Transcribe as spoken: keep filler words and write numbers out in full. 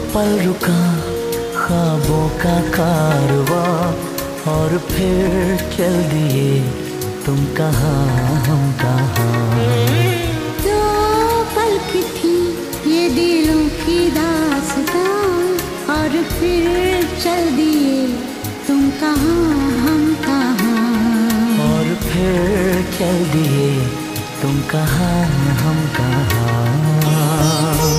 पल रुका ख्वाबों का कारवां और फिर चल दिए तुम कहाँ हम कहाँ। दो पल की थी ये दिलों की दास्तां और फिर चल दिए तुम कहाँ हम कहाँ। और फिर चल दिए तुम कहाँ हम कहाँ।